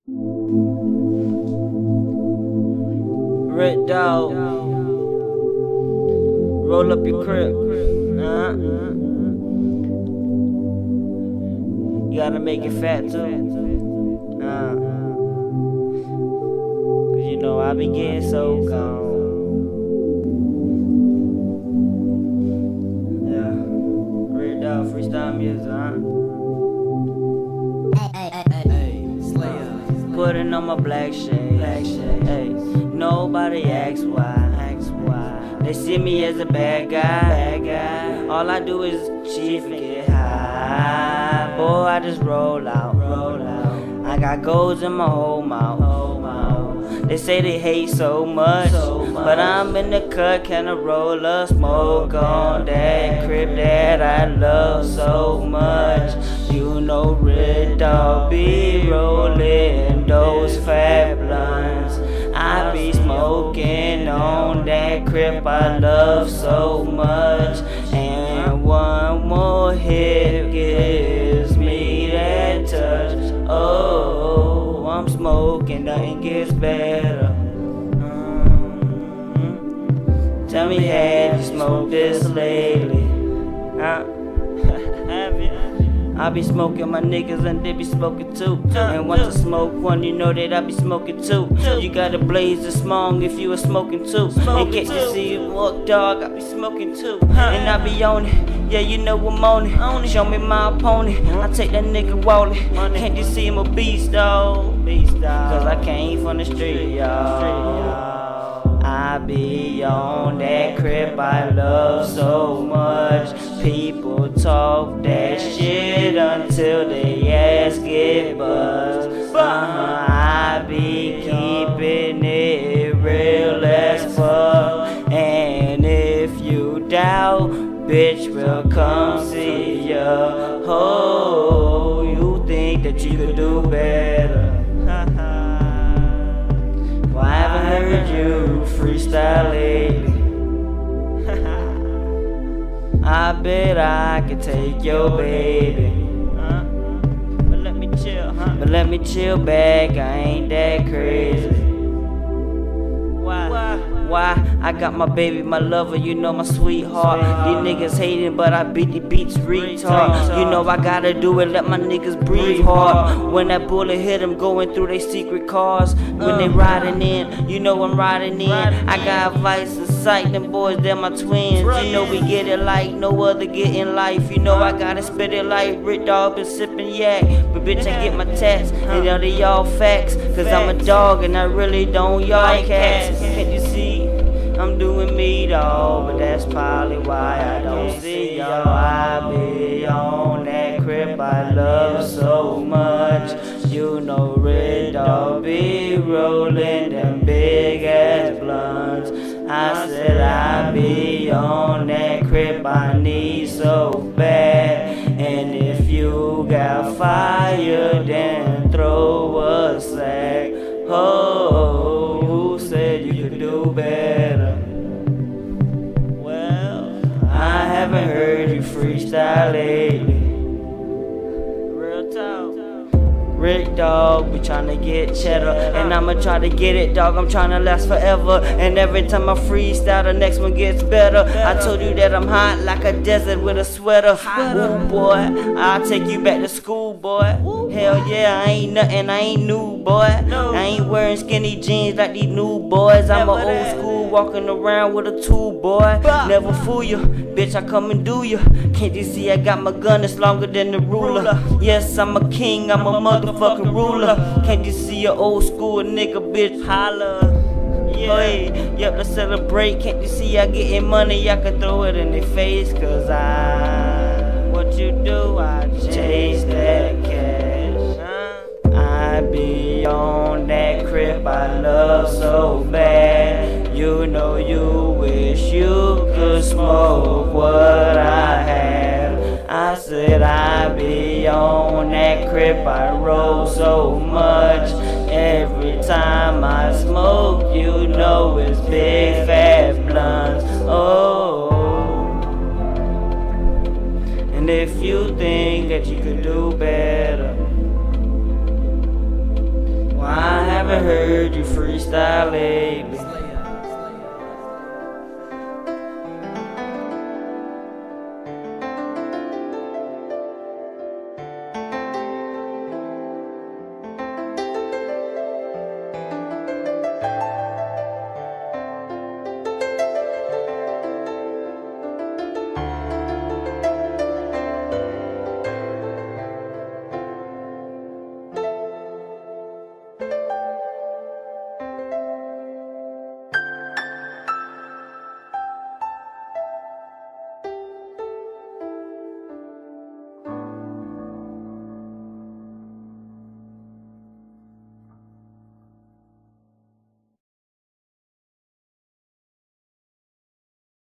Red Dog, roll up your crib. You gotta make it fat too. Cause you know I be getting so gone. Yeah, Red Dog freestyle music, Putting on my black shade, hey. Nobody asks why. They see me as a bad guy. All I do is chief and get high. Boy, I just roll out. I got goals in my whole mouth. They say they hate so much, but I'm in the cut, can I roll a smoke on that crib that I love so much. You know Red Dog be rolling those fat blunts. I be smoking on that crib I love so much. And one more hit gives me that touch. Oh, I'm smoking, nothing gets better. Tell me, have you smoked this lately? Have you? I be smoking my niggas and they be smoking too. And once I smoke one, you know that I be smoking too. You gotta blaze the smong if you a smoking too. And can't you see it walk, dog? I be smoking too. And I be on it, yeah, you know I'm on it. Show me my opponent, I take that nigga wallet. Can't you see I'm a beast, dog? Cause I came from the street, y'all. I be on that crib I love so much. People talk that shit until they ass get buzzed. I be keeping it real as fuck. And if you doubt, bitch, will come see ya. Oh, you think that you could do better? Well, I haven't heard you freestyle lately. I bet I could take your baby. But let me chill back, I ain't that crazy. Why? I got my baby, my lover, you know my sweetheart. These niggas hating, but I beat the beats retard. You know I gotta do it, let my niggas breathe hard. When that bullet hit them, going through their secret cars. When they riding in, you know I'm riding in. I got vice and sight, them boys, they're my twins. You know we get it like no other get in life. You know I gotta spit it like Red Dog been sipping yak. But bitch, I get my tats, and they all facts. Cause I'm a dog and I really don't y'all cats. Can't you see? I'm doing me dog, but that's probably why I don't see y'all. I be on that crib I love so much. You know Red Dog be rolling them big ass blunts. I said I be on that crib I need so bad. And if you got fire, then throw a sack. Oh, who said you could do better? I haven't heard you freestyle lately. Real talk. Red Dog be tryna get cheddar, and I'ma try to get it, dog. I'm tryna last forever, and every time I freestyle, the next one gets better. I told you that I'm hot like a desert with a sweater. Ooh boy, I'll take you back to school, boy. Hell yeah, I ain't nothing, I ain't new, boy. I ain't wearing skinny jeans like these new boys. I'm a old school, walking around with a tool, boy. Never fool you, bitch, I come and do you. Can't you see I got my gun, it's longer than the ruler. Yes, I'm a king, I'm a motherfucking ruler. Can't you see a old school nigga, bitch, holla. Yeah, yep, let's celebrate. Can't you see I getting money, I can throw it in their face. Cause what you do, I chase that cash. I be on that crib I love so bad. You know you wish you could smoke what I have. I said I be on that crib I roll so much. Every time I smoke, you know it's big fat blunts. Oh, and if you think that you could do better, well, haven't heard you freestyle lately.